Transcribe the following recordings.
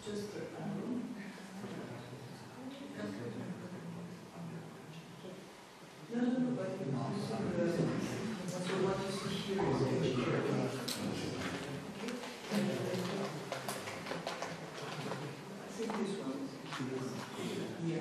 Just no, but so what you see here is I think this one. Yeah.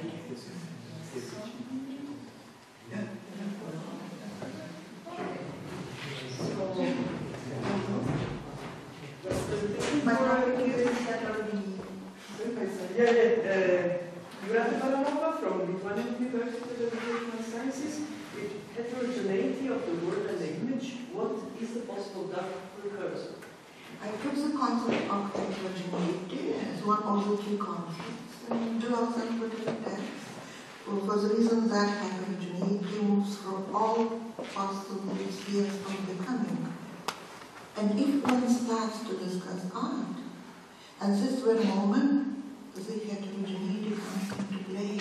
Jurata Baranova from Lithuanian University of Educational Sciences. With heterogeneity of the word and the image, what is the possible dark precursor? I took the concept of heterogeneity as one of the key concepts in philosophical texts for the reason that heterogeneity moves from all possible spheres of becoming. And if one starts to discuss art, at this very moment, the heterogeneity comes into play.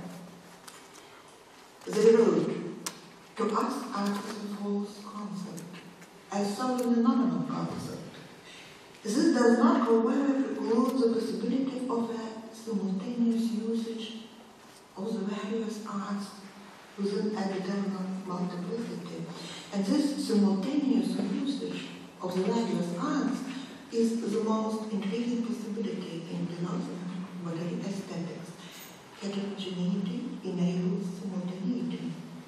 They wrote, to us art is a false concept, as solely a nominal concept. This does not, however, preclude the possibility of a simultaneous usage of the various arts within a determinate multiplicity. And this simultaneous usage of the various arts is the most intriguing possibility in philosophy, modern aesthetics. Heterogeneity enables simultaneity.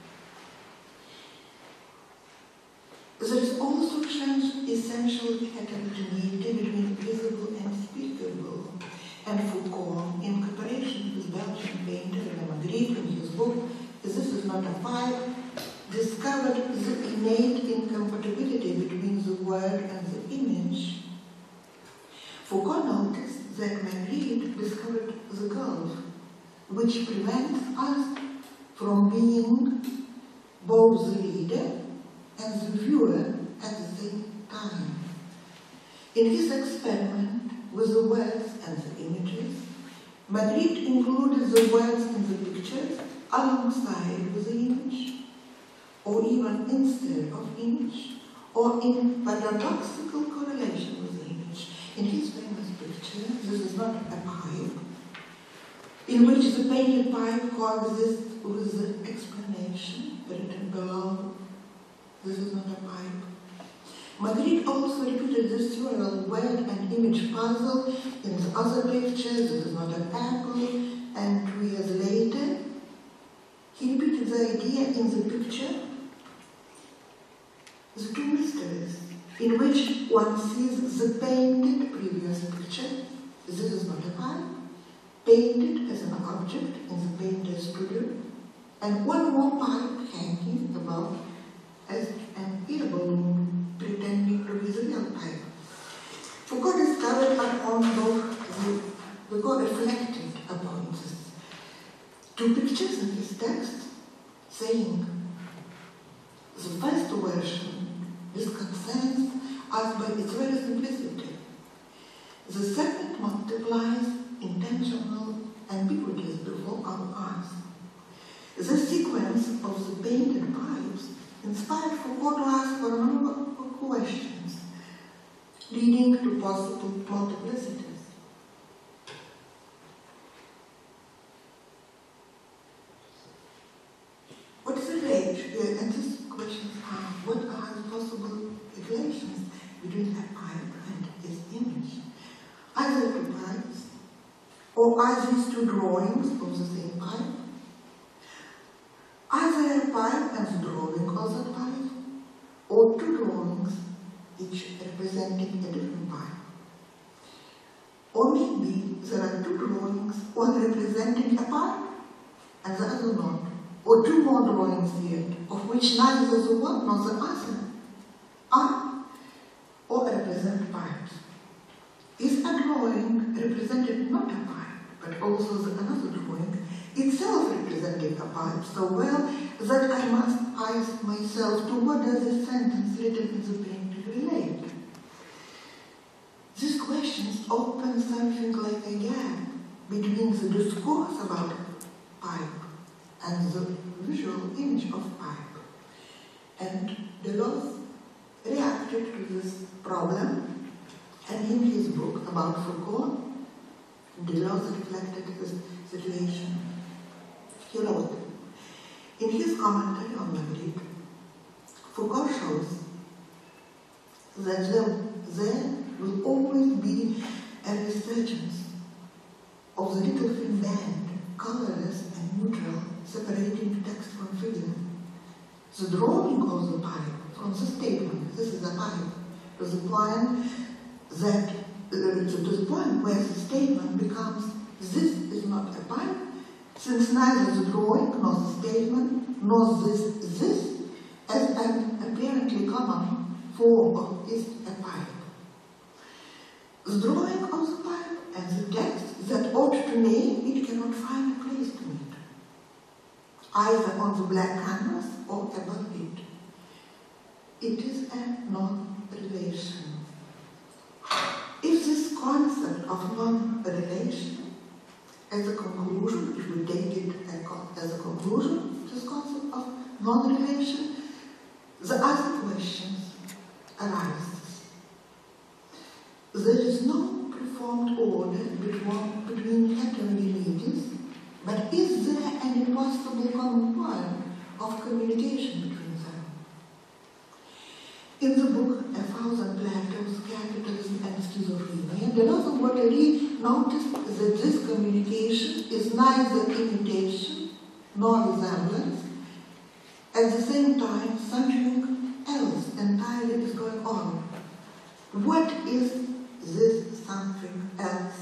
There is also essential heterogeneity between visible and speakable, and Foucault, in cooperation with Belgian painter René Magritte in his book This Is Not a Pipe, discovered the innate incompatibility between the word and the image. Foucault noticed that Magritte discovered the gulf, which prevents us from being both the leader and the viewer at the same time. In his experiment with the words and the images, Magritte included the words in the pictures alongside with the image, or even instead of image, or in paradoxical correlation with the image. In his famous picture, This Is Not a Pipe, in which the painted pipe coexists with the explanation written below, This is not a pipe. Magritte also repeated this dual word and image puzzle in the other picture, This Is Not an Apple, and 2 years later, he repeated the idea in the picture, The Two Mysteries, in which one sees the painted previous picture, This Is Not a Pipe, painted as an object in the painter's studio, and one more pipe hanging above as an air balloon pretending to be the real pipe. Foucault discovered upon both Foucault reflected upon this two pictures in his text, saying, the first version disconcerts us by its very simplicity. The second multiplies intentional ambiguities before our eyes. The sequence of the painted pipes inspired Foucault to ask for a number of questions, leading to possible multiplicities. What is the range? And these questions are, what are the possible relations between a pipe and its image? Are there two pipes? Or are these two drawings of the same pipe? Are there a pipe and the drawing of that pipe? Or two drawings, each representing a different pipe? Or maybe there are two drawings, one representing a pipe and the other not. Or two more drawings yet, of which neither the one nor the other are or represent pipes. Is a drawing represented not a pipe, but also another drawing, itself representing a pipe so well that I must ask myself to what does the sentence written in the painting relate? These questions open something like a gap between the discourse about pipe and the visual image of pipe. And Deleuze reacted to this problem, and in his book about Foucault, Deleuze reflected his situation. He wrote, in his commentary on Magritte, Foucault shows that there will always be a resurgence of the little thin band, colorless and neutral, separating text from figure. The drawing of the pipe from the statement, this is a pipe, to the point where the statement becomes, this is not a pipe, since neither the drawing nor the statement nor this as an apparently common form of is a pipe. The drawing of the pipe and the text that ought to name it cannot find a place to meet, either on the black canvas or above it. It is a non-relation. If this concept of non-relation as a conclusion, if we take it as a conclusion, this concept of non-relation, the other questions arise. There is no preformed order between heterogeneities, but is there an impossible common point of communication between them? In the book A Thousand Plateaus, Capitalism and Schizophrenia, Deleuze and Guattari noticed that this communication is neither imitation nor resemblance. At the same time, something else entirely is going on. What is this something else?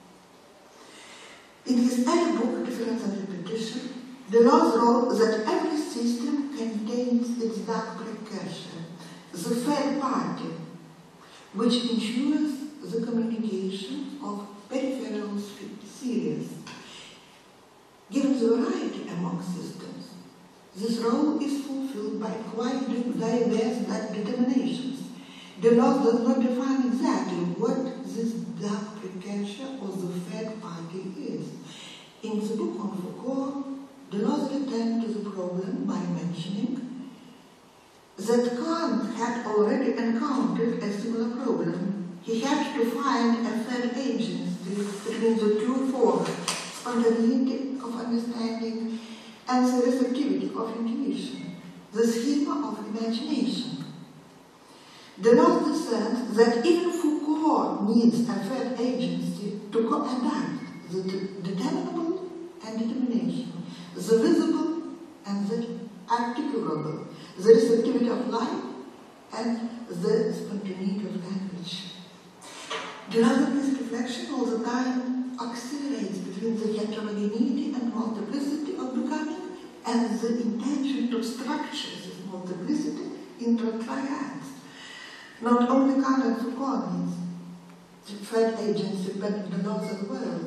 In his early book, Difference and Repetition, Deleuze wrote that every system contains its dark precursor, the third party, which ensures the communication of peripheral series. Given the variety among systems, this role is fulfilled by quite diverse determinations. Deleuze does not define exactly what this dark precursor or the third party is. In the book on Foucault, Deleuze returned to the problem by mentioning that Kant had already encountered a similar problem. He had to find a third agency between the two forms, spontaneity of understanding and the receptivity of intuition, the schema of imagination. Deleuze discerns that even Foucault needs a third agency to co-adapt the determinable and determination, the visible and the articulable, the receptivity of life and the spontaneity of language. Deleuze's reflection all the time accelerates between the heterogeneity and multiplicity of becoming and the intention to structure this multiplicity into triads. Not only Kant and Foucault needs the third agency, but Deleuze as well.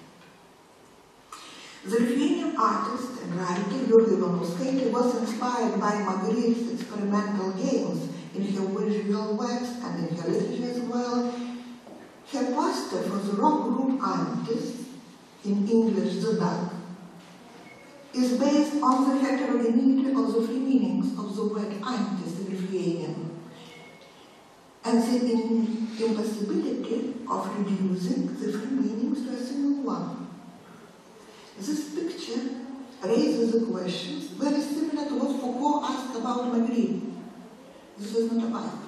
The Lithuanian artist and writer Jurga Ivanauskaitė was inspired by Magritte's experimental games in her visual works and in her literature as well. Her poster for the rock group Antis, in English The Duck, is based on the heterogeneity of the three meanings of the word Antis in Lithuanian, and the impossibility of reducing the three meanings to a single one. This picture raises the questions very similar to what Foucault asked about Magritte. This is not a pipe.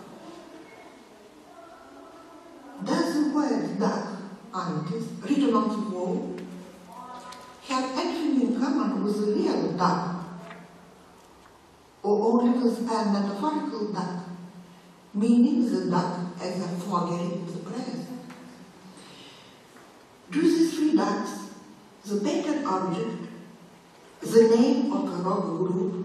Does the word duck, Antis, written on the wall, have anything in common with the real duck, or only with a metaphorical duck, meaning the duck as a forgery in the present? Do these three ducks, the painted object, the name of a rock group,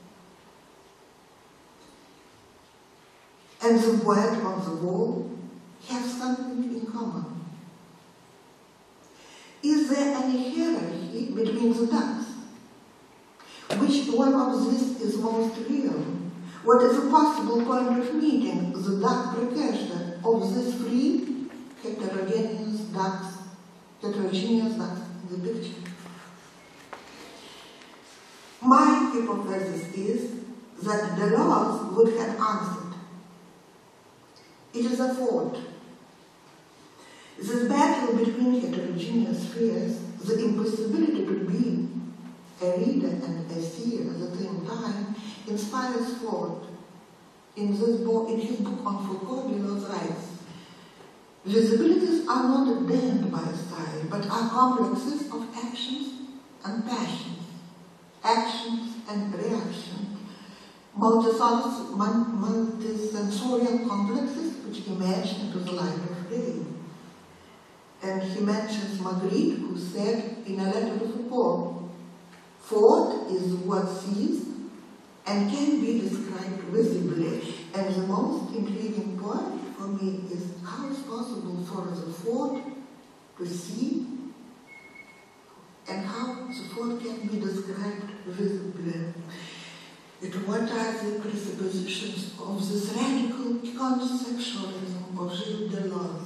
and the word on the wall have something in common? Is there any hierarchy between the ducks? Which one of these is most real? What is a possible point of meeting the duck precursor of these three heterogeneous ducks in the picture? My hypothesis is that Deleuze would have answered. It is a fault. This battle between heterogeneous spheres, the impossibility to be a reader and a seer at the same time, inspires Ford in his book on Foucault, Deleuze writes, visibilities are not bent by style, but are complexes of actions and passions, actions and reactions, multisensorial complexes which emerge into the light of day. And he mentions Magritte, who said in a letter to Foucault, Ford is what sees and can be described visibly. And the most intriguing point for me is how it's possible for the Ford to see and how the Ford can be described visibly. What are the presuppositions of this radical conceptualism of Gilles Deleuze?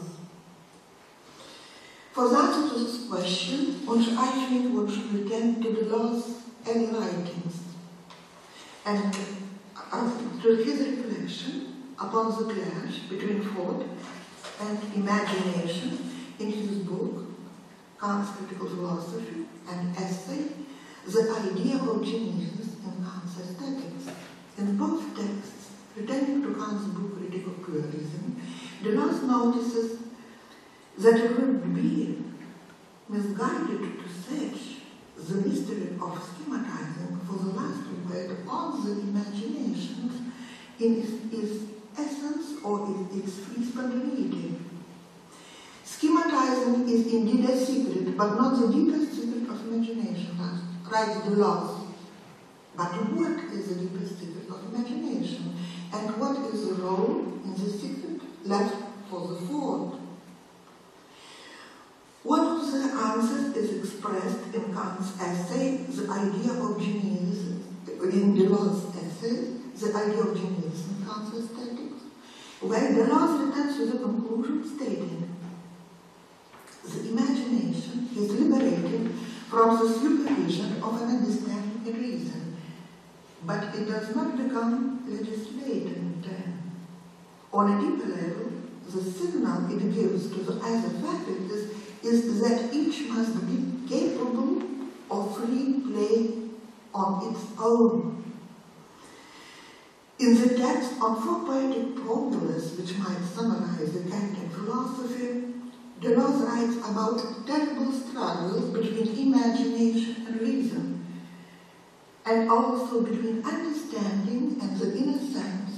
For the answer to this question, I think one should return to Deleuze's early writings and to his reflection upon the clash between thought and imagination in his book, Kant's Critical Philosophy, and essay, The Idea of Genius in Kant's Aesthetics. In both texts, returning to Kant's book Critical Pluralism, Deleuze notices that it would be misguided to search the mystery of schematizing for the last word on the imaginations in its essence or in its free spontaneity. Schematizing is indeed a secret, but not the deepest secret of imagination, writes Deleuze. But what is the deepest secret of imagination? And what is the role in this secret left for the Ford? One of the answers is expressed in Kant's essay, The Idea of Genius, in Deleuze's essay, The Idea of Genius in Kant's Aesthetics, where Deleuze returns to the conclusion stating, the imagination is liberated from the supervision of an understanding and reason, but it does not become legislated in turn. On a deeper level, the signal it gives to the other faculties is that each must be capable of free play on its own. In the text on Four Poetic Formulas, which might summarize the Kantian philosophy, Deleuze writes about terrible struggles between imagination and reason, and also between understanding and the inner sense.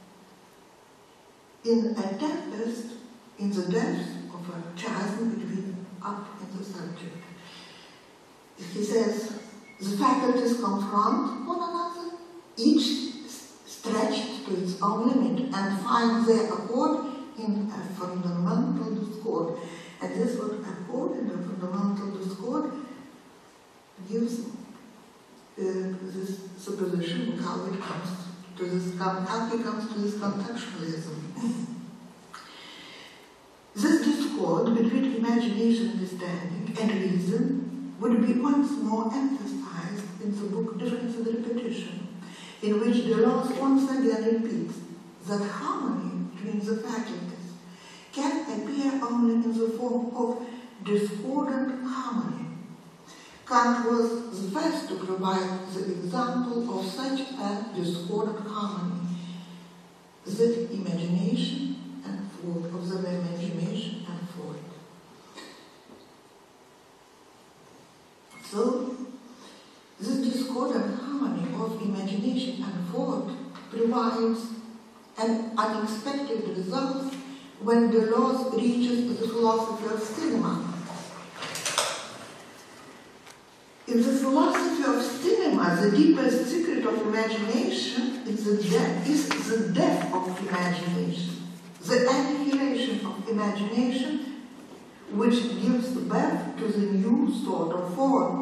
In a tempest, in the depths of a chasm between up and the subject. He says, the faculties confront one another, each stretched to its own limit, and find their accord in a fundamental discord. And this word accord in a fundamental discord gives this supposition of how he comes to this contextualism. This discord between imagination, understanding, and reason would be once more emphasized in the book Difference and Repetition, in which Deleuze once again repeats that harmony between the faculties can appear only in the form of discordant harmony. Kant was the first to provide the example of such a discordant harmony, the imagination and thought, of the imagination and thought. So, this discordant harmony of imagination and thought provides an unexpected result when Deleuze reaches the philosophy of cinema. In the philosophy of cinema, the deepest secret of imagination is the death of imagination, the annihilation of imagination, which gives birth to the new sort of form.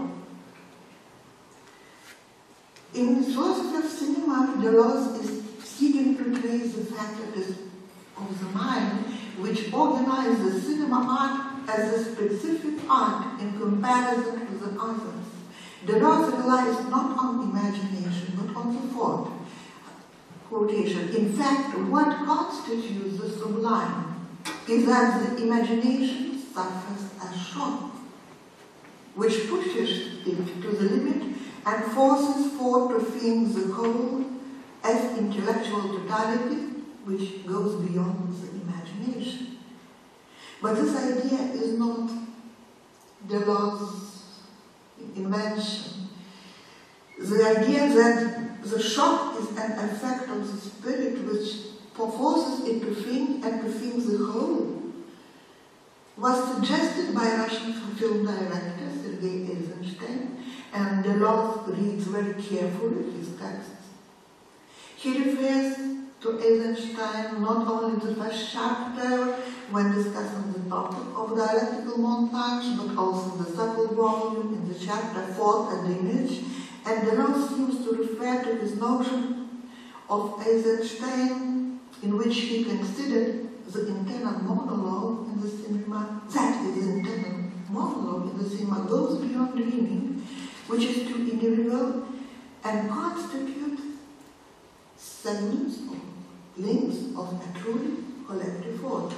In the philosophy of cinema, Deleuze is seeking to trace the faculties of the mind which organize the cinema art as a specific art in comparison to the others. Deleuze relies not on imagination but on the thought. Quotation. In fact, what constitutes the sublime is that the imaginations suffers a shock, which pushes it to the limit and forces Ford to think the whole as intellectual totality, which goes beyond the imagination. But this idea is not Deleuze's invention. The idea that the shock is an effect of the spirit which forces it to think and to think the whole was suggested by Russian film director Sergei Eisenstein, and Deleuze reads very carefully his texts. He refers to Eisenstein not only in the first chapter when discussing the topic of dialectical montage, but also in the second volume, in the chapter Fourth and Image, and Deleuze seems to refer to his notion of Eisenstein, in which he considered the internal monologue in the cinema, that is, the internal monologue in the cinema goes beyond dreaming, which is too individual, and constitutes segments or links of a truly collective force.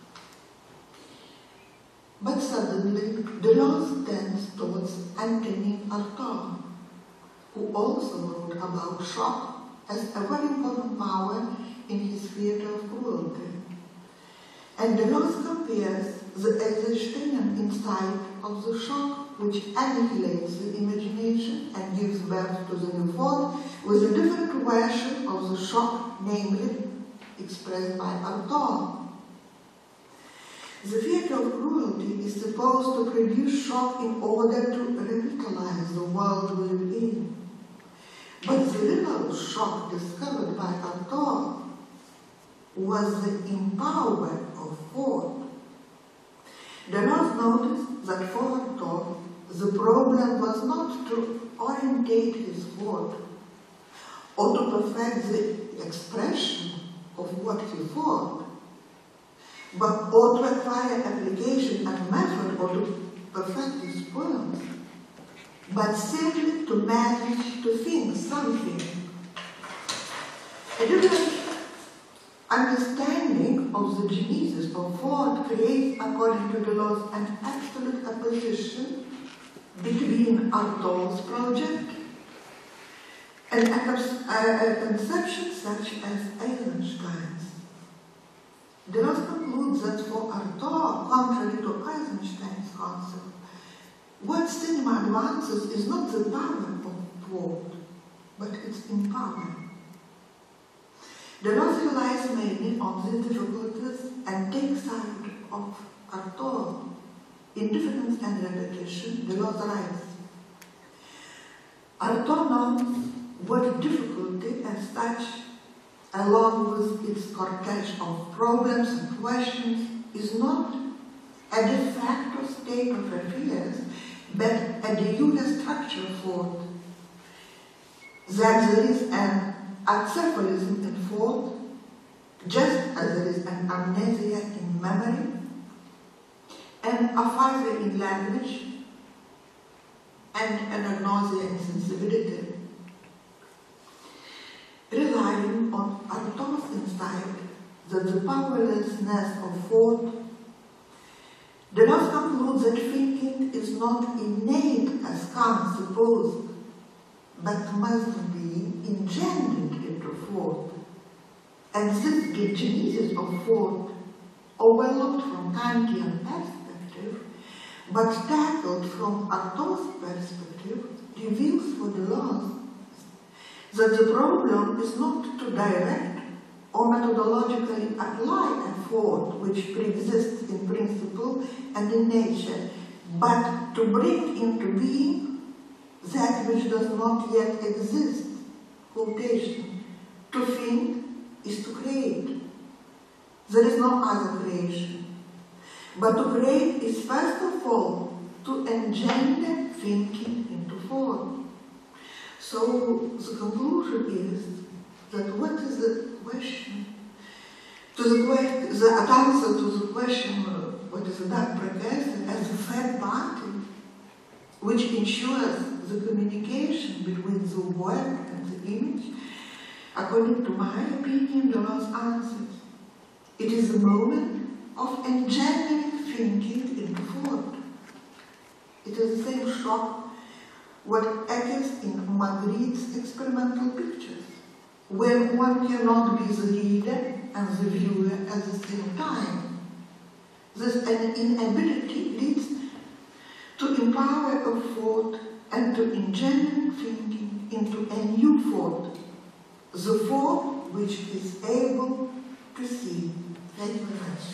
But suddenly, Deleuze turns towards Antonin Artaud, who also wrote about shock as a very important power in his theatre of cruelty. And Deleuze compares the Eisensteinian insight of the shock, which annihilates the imagination and gives birth to the new thought, with a different version of the shock, namely expressed by Artaud. The theatre of cruelty is supposed to produce shock in order to revitalize the world we live in. But the real shock discovered by Artaud was the empowerment of thought. Deleuze noticed that for Artaud, the problem was not to orientate his thought or to perfect the expression of what he thought, but or to acquire application and method or to perfect his poems, but simply to manage to think something. A different understanding of the genesis of thought creates, according to Deleuze, an absolute opposition between Artaud's project and a conception such as Eisenstein's. Deleuze concludes that for Artaud, contrary to Eisenstein's concept, what cinema advances is not the power of thought, but its empowerment. Deleuze relies mainly on these difficulties and takes side of Artaud. In Difference and Repetition, Deleuze writes, Artaud knows what difficulty as such, along with its cortege of problems and questions, is not a de facto state of affairs, but a de jure structure for that there is an acephalism in thought, just as there is an amnesia in memory, an aphasia in language, and an agnosia in sensibility. Relying on Artaud's insight that the powerlessness of thought, Deleuze concludes that thinking is not innate as Kant supposed, but must be engendered into thought. And this genesis of thought, overlooked from Kantian perspective, but tackled from Artaud's perspective, reveals for Deleuze that the problem is not to direct or methodologically apply a thought which pre-exists in principle and in nature, but to bring into being that which does not yet exist. Quotation. To think is to create. There is no other creation. But to create is first of all to engender thinking into thought. So the conclusion is that what is the question? The answer to the question, what is the dark precursor, as the third party, which ensures the communication between the work and the image, according to my opinion, Deleuze answers. It is the moment of engendering thinking in in Ford. It is the same shock what occurs in Magritte's experimental pictures, when one cannot be the reader and the viewer at the same time. This inability leads to empower a thought and to engineering thinking into a new thought, the thought which is able to see. Thank you very much.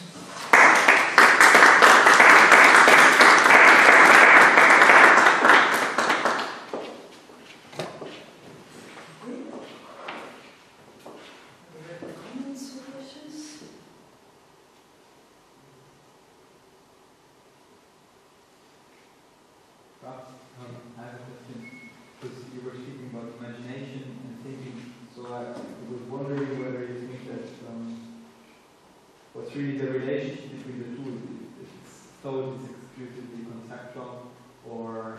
I have a question, because you were speaking about imagination and thinking, so I was wondering whether you think that what's really the relationship between the two, if it's thought is exclusively conceptual, or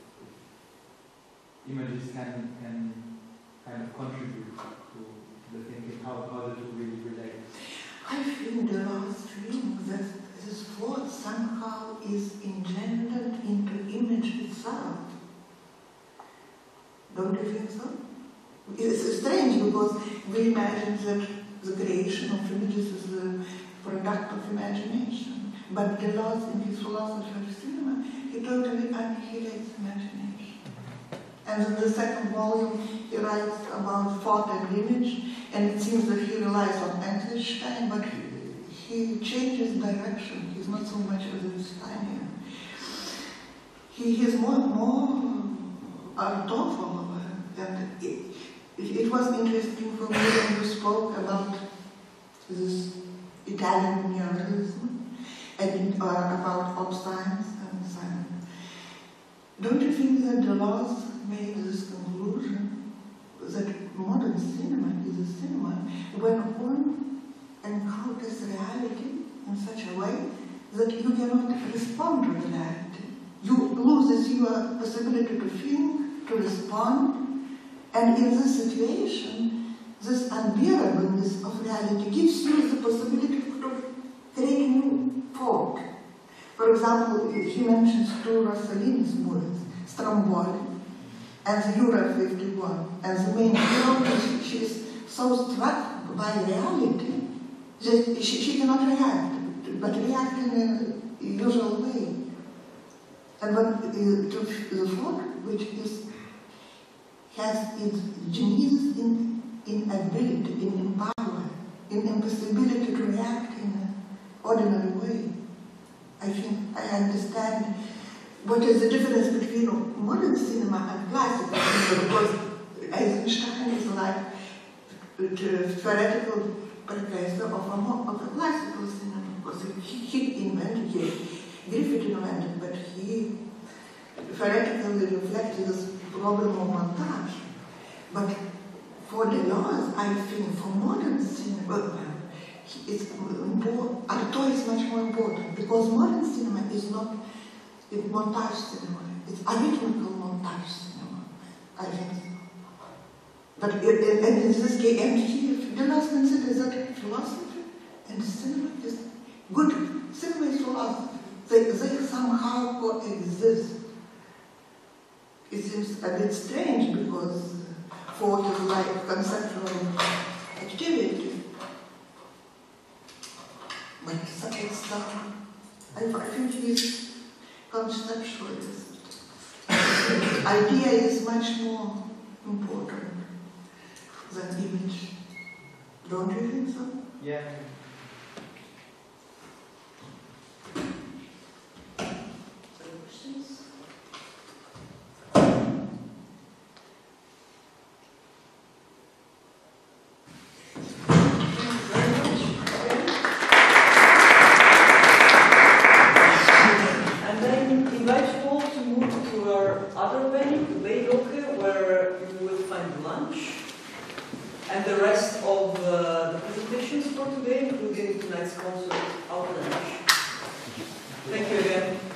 if images can kind of contribute to the thinking, how the two really relate. I think the last thing that this thought somehow is engendered into image itself. Don't you think so? It's strange because we imagine that the creation of images is the product of imagination. But Deleuze, in his philosophy of cinema, he totally annihilates imagination. And in the second volume, he writes about thought and image, and it seems that he relies on Einstein, but he changes direction. He's not so much as Einsteinian. He is more thoughtful. And it was interesting for me when you spoke about this Italian neorealism and about pop science and science. Don't you think that Deleuze made this conclusion that modern cinema is a cinema when one encounters reality in such a way that you cannot respond to reality? You lose your possibility to think, to respond, and in this situation, this unbearableness of reality gives you the possibility to create new thought. For example, he mentions two Rossellini's movies, Stromboli and the Euro 51. And the main hero, she is so struck by reality that she cannot react, but react in a usual way. And but the thought, which has its genesis in ability, in power, in impossibility to react in an ordinary way. I think I understand what is the difference between modern cinema and classical cinema, because Eisenstein is like the theoretical precursor of a classical cinema, because he invented, Griffith invented, but he theoretically reflected this problem of montage. But for Deleuze, I think for modern cinema, Artaud is much more important, because modern cinema is not montage cinema, it's arithmetical montage cinema, I think so. But in this case, and Deleuze considers that philosophy and cinema is good. Cinema is philosophy. They somehow coexist. It seems a bit strange because thought is like conceptual activity. But it's I think he's conceptualist. Idea is much more important than image. Don't you think so? Yeah. And the rest of the presentations for today, including tonight's concert, Outlandish. Thank you again.